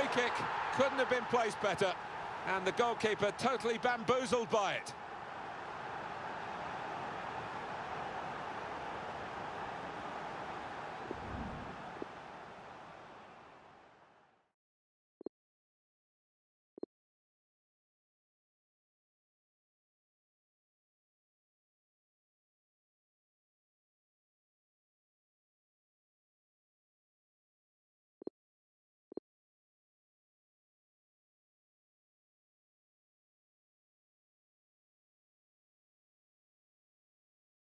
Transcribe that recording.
free kick couldn't have been placed better, and the goalkeeper totally bamboozled by it.